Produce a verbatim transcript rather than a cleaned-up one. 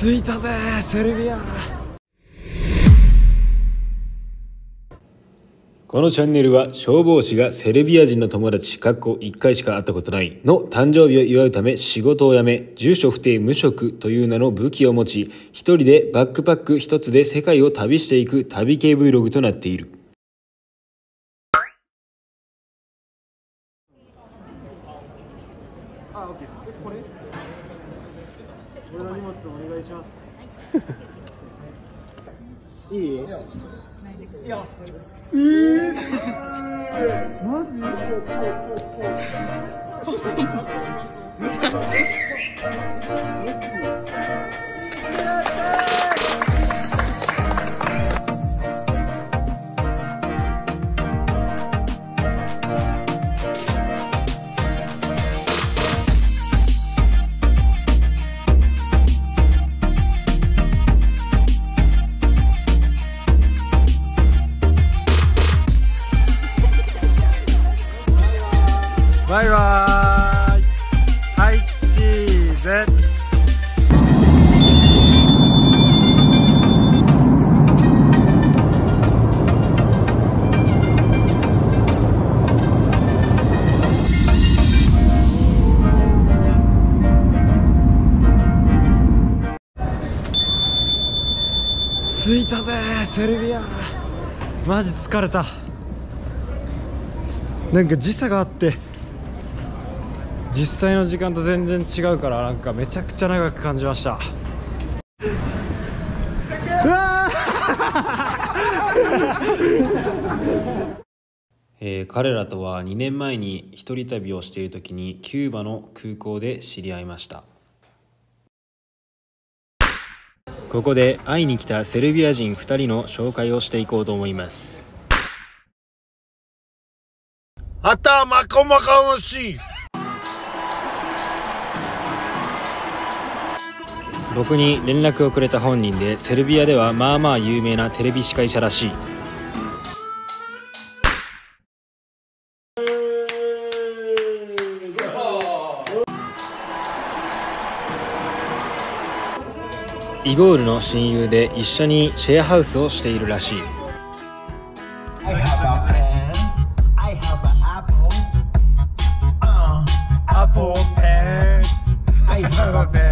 着いたぜセルビア。 このチャンネルは消防士がセルビア人の友達かっこいっかいしか会ったことないの誕生日を祝うため仕事を辞め、住所不定無職という名の武器を持ち、一人でバックパック一つで世界を旅していく旅系 Vlog となっている。 あ、オッケーです。これ俺の荷物お願いしますいい？いやえー、マジ？バイバーイ。はい、チーズ。着いたぜセルビア。マジ疲れた。なんか時差があって実際の時間と全然違うから、なんかめちゃくちゃ長く感じました。うわえー、彼らとはにねんまえに一人旅をしている時にキューバの空港で知り合いました。ここで会いに来たセルビア人ふたりの紹介をしていこうと思います。 あたまこまかましい。 僕に連絡をくれた本人で、セルビアではまあまあ有名なテレビ司会者らしい。イゴールの親友で一緒にシェアハウスをしているらしい。 Apple pen. I have a pen.